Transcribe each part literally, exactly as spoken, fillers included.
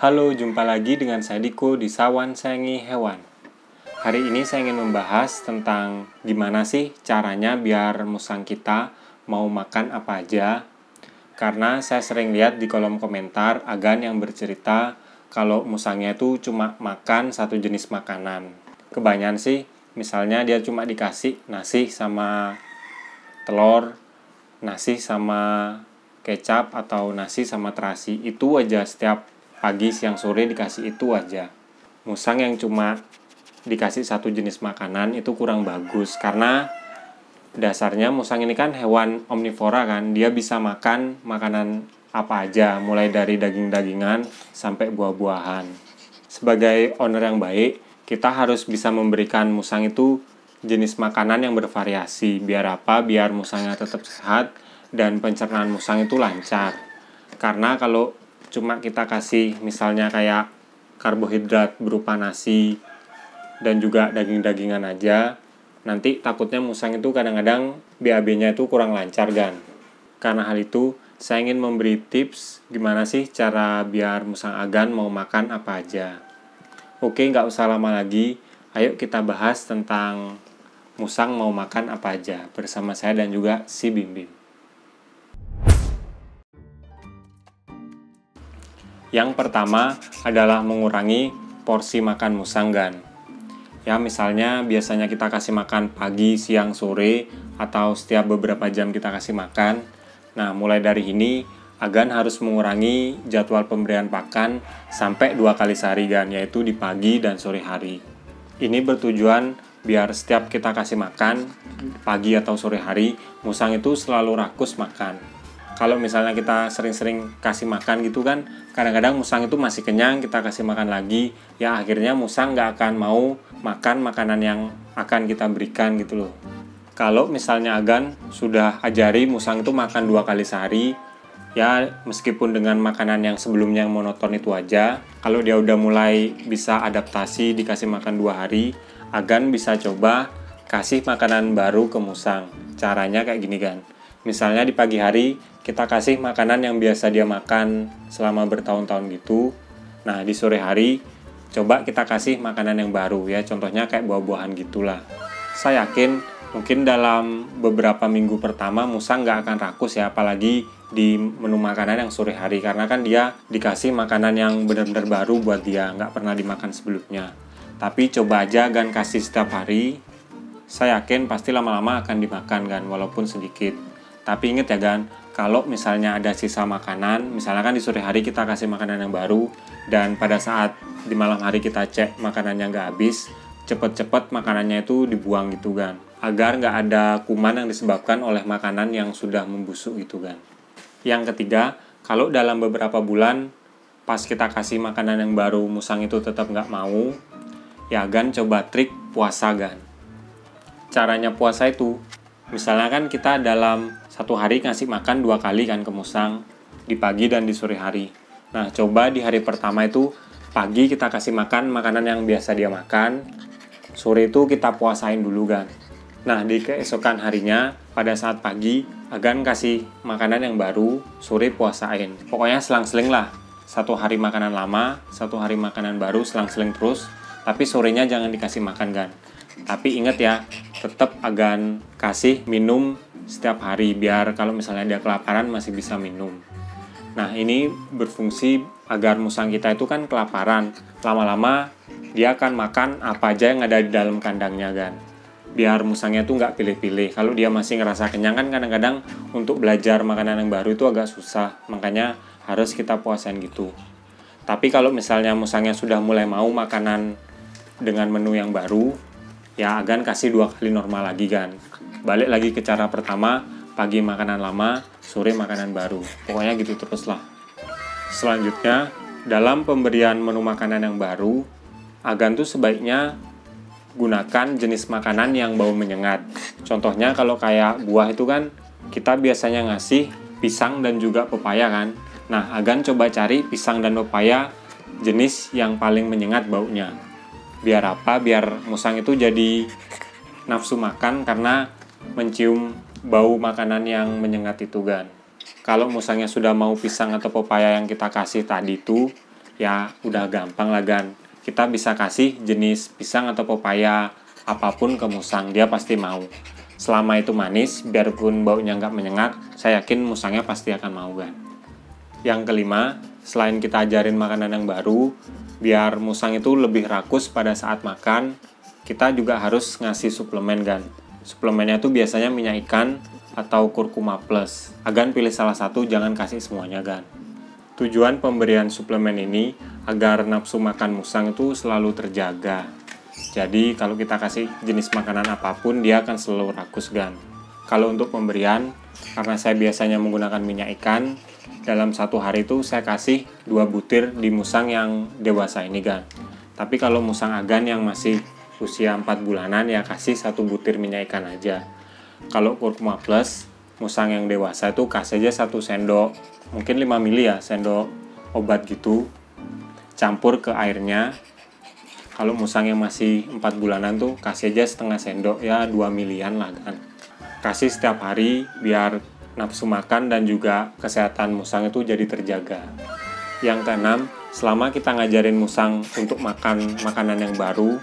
Halo, jumpa lagi dengan saya Diko di Sawan Sayangi Hewan. Hari ini saya ingin membahas tentang gimana sih caranya biar musang kita mau makan apa aja. Karena saya sering lihat di kolom komentar agan yang bercerita kalau musangnya itu cuma makan satu jenis makanan. Kebanyakan sih, misalnya dia cuma dikasih nasi sama telur, nasi sama kecap atau nasi sama terasi, itu aja setiap pagi, siang, sore dikasih itu aja. Musang yang cuma dikasih satu jenis makanan itu kurang bagus, karena dasarnya musang ini kan hewan omnivora kan, dia bisa makan makanan apa aja, mulai dari daging-dagingan sampai buah-buahan. Sebagai owner yang baik, kita harus bisa memberikan musang itu jenis makanan yang bervariasi. Biar apa? Biar musangnya tetap sehat dan pencernaan musang itu lancar. Karena kalau cuma kita kasih misalnya kayak karbohidrat berupa nasi dan juga daging-dagingan aja, nanti takutnya musang itu kadang-kadang B A B-nya itu kurang lancar kan. Karena hal itu, saya ingin memberi tips gimana sih cara biar musang agan mau makan apa aja. Oke, nggak usah lama lagi, ayo kita bahas tentang musang mau makan apa aja bersama saya dan juga si Bim Bim. Yang pertama adalah mengurangi porsi makan musang gan. Ya, misalnya biasanya kita kasih makan pagi, siang, sore, atau setiap beberapa jam kita kasih makan. Nah, mulai dari ini agan harus mengurangi jadwal pemberian pakan sampai dua kali sehari gan, yaitu di pagi dan sore hari. Ini bertujuan biar setiap kita kasih makan pagi atau sore hari, musang itu selalu rakus makan. Kalau misalnya kita sering-sering kasih makan gitu kan, kadang-kadang musang itu masih kenyang, kita kasih makan lagi, ya akhirnya musang nggak akan mau makan makanan yang akan kita berikan gitu loh. Kalau misalnya agan sudah ajari musang itu makan dua kali sehari, ya meskipun dengan makanan yang sebelumnya yang monoton itu aja, kalau dia udah mulai bisa adaptasi dikasih makan dua hari, agan bisa coba kasih makanan baru ke musang. Caranya kayak gini kan. Misalnya di pagi hari kita kasih makanan yang biasa dia makan selama bertahun-tahun gitu. Nah, di sore hari coba kita kasih makanan yang baru ya, contohnya kayak buah-buahan gitulah. Saya yakin mungkin dalam beberapa minggu pertama musang nggak akan rakus ya, apalagi di menu makanan yang sore hari, karena kan dia dikasih makanan yang benar-benar baru buat dia, nggak pernah dimakan sebelumnya. Tapi coba aja gan kasih setiap hari, saya yakin pasti lama-lama akan dimakan kan, walaupun sedikit. Tapi ingat ya gan, kalau misalnya ada sisa makanan, misalnya kan di sore hari kita kasih makanan yang baru, dan pada saat di malam hari kita cek makanannya nggak habis, cepet-cepet makanannya itu dibuang gitu kan, agar nggak ada kuman yang disebabkan oleh makanan yang sudah membusuk gitu kan. Yang ketiga, kalau dalam beberapa bulan pas kita kasih makanan yang baru musang itu tetap nggak mau, ya gan coba trik puasa gan. Caranya puasa itu, misalnya kan kita dalam satu hari ngasih makan dua kali kan ke musang, di pagi dan di sore hari. Nah, coba di hari pertama itu pagi kita kasih makan makanan yang biasa dia makan, sore itu kita puasain dulu kan. Nah, di keesokan harinya pada saat pagi agan kasih makanan yang baru, sore puasain. Pokoknya selang-seling lah. Satu hari makanan lama, satu hari makanan baru, selang-seling terus. Tapi sorenya jangan dikasih makan kan. Tapi ingat ya, tetap agan kasih minum setiap hari biar kalau misalnya dia kelaparan masih bisa minum. Nah, ini berfungsi agar musang kita itu kan kelaparan. Lama-lama dia akan makan apa aja yang ada di dalam kandangnya kan. Biar musangnya itu nggak pilih-pilih. Kalau dia masih ngerasa kenyang kan kadang-kadang untuk belajar makanan yang baru itu agak susah. Makanya harus kita puasain gitu. Tapi kalau misalnya musangnya sudah mulai mau makanan dengan menu yang baru, ya agan kasih dua kali normal lagi kan. Balik lagi ke cara pertama, pagi makanan lama, sore makanan baru. Pokoknya gitu terus lah. Selanjutnya, dalam pemberian menu makanan yang baru, agan tuh sebaiknya gunakan jenis makanan yang bau menyengat. Contohnya kalau kayak buah itu kan, kita biasanya ngasih pisang dan juga pepaya kan. Nah, agan coba cari pisang dan pepaya jenis yang paling menyengat baunya. Biar apa? Biar musang itu jadi nafsu makan karena mencium bau makanan yang menyengat itu kan. Kalau musangnya sudah mau pisang atau pepaya yang kita kasih tadi itu, ya udah gampang lah gan. Kita bisa kasih jenis pisang atau pepaya apapun ke musang, dia pasti mau. Selama itu manis, biarpun baunya nggak menyengat, saya yakin musangnya pasti akan mau gan. Yang kelima, selain kita ajarin makanan yang baru, biar musang itu lebih rakus pada saat makan, kita juga harus ngasih suplemen gan. Suplemennya itu biasanya minyak ikan atau kurkuma plus. Agan pilih salah satu, jangan kasih semuanya gan. Tujuan pemberian suplemen ini agar nafsu makan musang itu selalu terjaga. Jadi kalau kita kasih jenis makanan apapun, dia akan selalu rakus gan. Kalau untuk pemberian, karena saya biasanya menggunakan minyak ikan, dalam satu hari itu saya kasih dua butir di musang yang dewasa ini gan. Tapi kalau musang agan yang masih usia empat bulanan, ya kasih satu butir minyak ikan aja. Kalau kurkuma plus, musang yang dewasa itu kasih aja satu sendok, mungkin lima mili ya, sendok obat gitu, campur ke airnya. Kalau musang yang masih empat bulanan tuh kasih aja setengah sendok, ya dua milian lah kan. Kasih setiap hari biar nafsu makan dan juga kesehatan musang itu jadi terjaga. Yang keenam, selama kita ngajarin musang untuk makan makanan yang baru,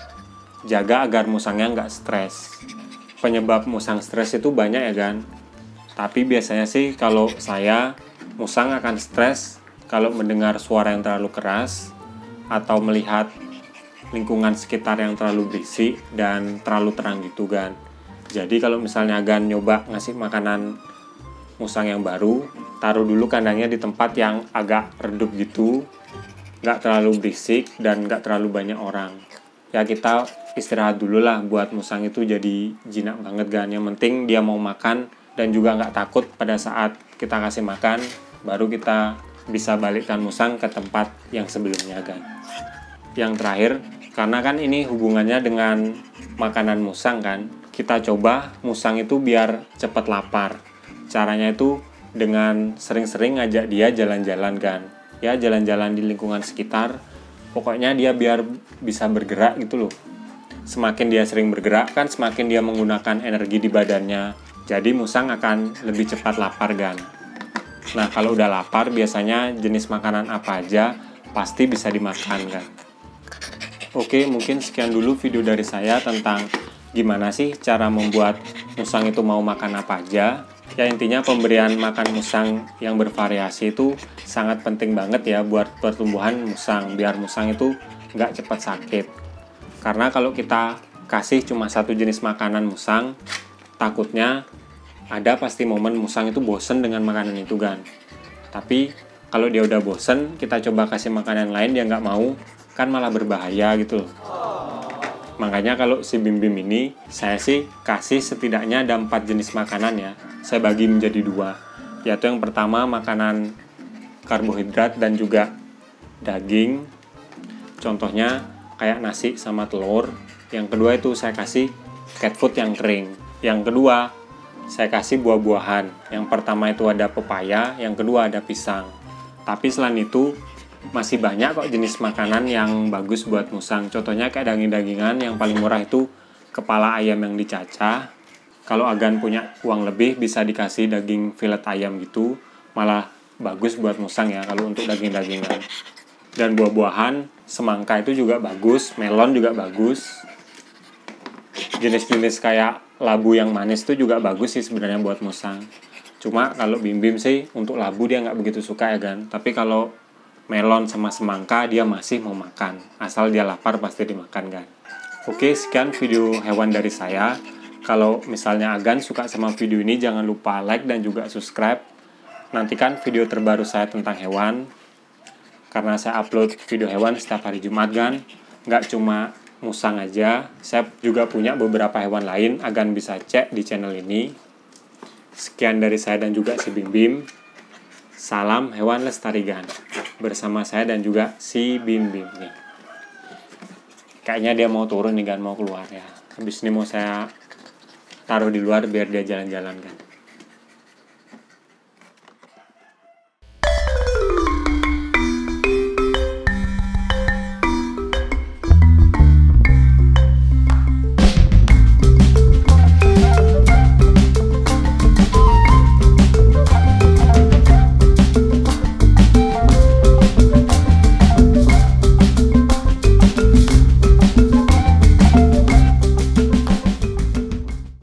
jaga agar musangnya nggak stres. Penyebab musang stres itu banyak ya kan. Tapi biasanya sih kalau saya, musang akan stres kalau mendengar suara yang terlalu keras atau melihat lingkungan sekitar yang terlalu berisik dan terlalu terang gitu kan. Jadi kalau misalnya agan nyoba ngasih makanan musang yang baru, taruh dulu kandangnya di tempat yang agak redup gitu, nggak terlalu berisik dan nggak terlalu banyak orang. Ya kita istirahat dulu lah buat musang itu jadi jinak banget kan. Yang penting dia mau makan dan juga nggak takut pada saat kita kasih makan, baru kita bisa balikkan musang ke tempat yang sebelumnya kan. Yang terakhir, karena kan ini hubungannya dengan makanan musang kan, kita coba musang itu biar cepat lapar. Caranya itu dengan sering-sering ngajak dia jalan-jalan kan. Ya jalan-jalan di lingkungan sekitar, pokoknya dia biar bisa bergerak gitu loh. Semakin dia sering bergerak kan, semakin dia menggunakan energi di badannya. Jadi musang akan lebih cepat lapar kan. Nah kalau udah lapar, biasanya jenis makanan apa aja pasti bisa dimakan kan. Oke, mungkin sekian dulu video dari saya tentang gimana sih cara membuat musang itu mau makan apa aja. Ya intinya pemberian makan musang yang bervariasi itu sangat penting banget ya buat pertumbuhan musang, biar musang itu nggak cepat sakit. Karena kalau kita kasih cuma satu jenis makanan musang, takutnya ada pasti momen musang itu bosen dengan makanan itu kan. Tapi kalau dia udah bosen, kita coba kasih makanan lain, dia nggak mau, kan malah berbahaya gitu loh. Makanya kalau si Bim Bim ini, saya sih kasih setidaknya ada empat jenis makanan ya. Saya bagi menjadi dua, yaitu yang pertama makanan karbohidrat dan juga daging. Contohnya kayak nasi sama telur. Yang kedua itu saya kasih cat food yang kering. Yang kedua saya kasih buah-buahan. Yang pertama itu ada pepaya, yang kedua ada pisang. Tapi selain itu masih banyak kok jenis makanan yang bagus buat musang. Contohnya kayak daging-dagingan, yang paling murah itu kepala ayam yang dicacah. Kalau agan punya uang lebih bisa dikasih daging filet ayam gitu, malah bagus buat musang ya kalau untuk daging-dagingan. Dan buah-buahan, semangka itu juga bagus, melon juga bagus. Jenis-jenis kayak labu yang manis itu juga bagus sih sebenarnya buat musang. Cuma kalau Bim Bim sih untuk labu dia nggak begitu suka ya kan. Tapi kalau melon sama semangka dia masih mau makan, asal dia lapar pasti dimakan kan. Oke, sekian video hewan dari saya. Kalau misalnya agan suka sama video ini, jangan lupa like dan juga subscribe. Nantikan video terbaru saya tentang hewan, karena saya upload video hewan setiap hari Jumat kan. Nggak cuma musang aja, saya juga punya beberapa hewan lain, agan bisa cek di channel ini. Sekian dari saya dan juga si Bim Bim. Salam hewan lestarigan bersama saya dan juga si Bim Bim nih. Kayaknya dia mau turun nih kan, mau keluar ya. Habis ini mau saya taruh di luar biar dia jalan-jalan kan.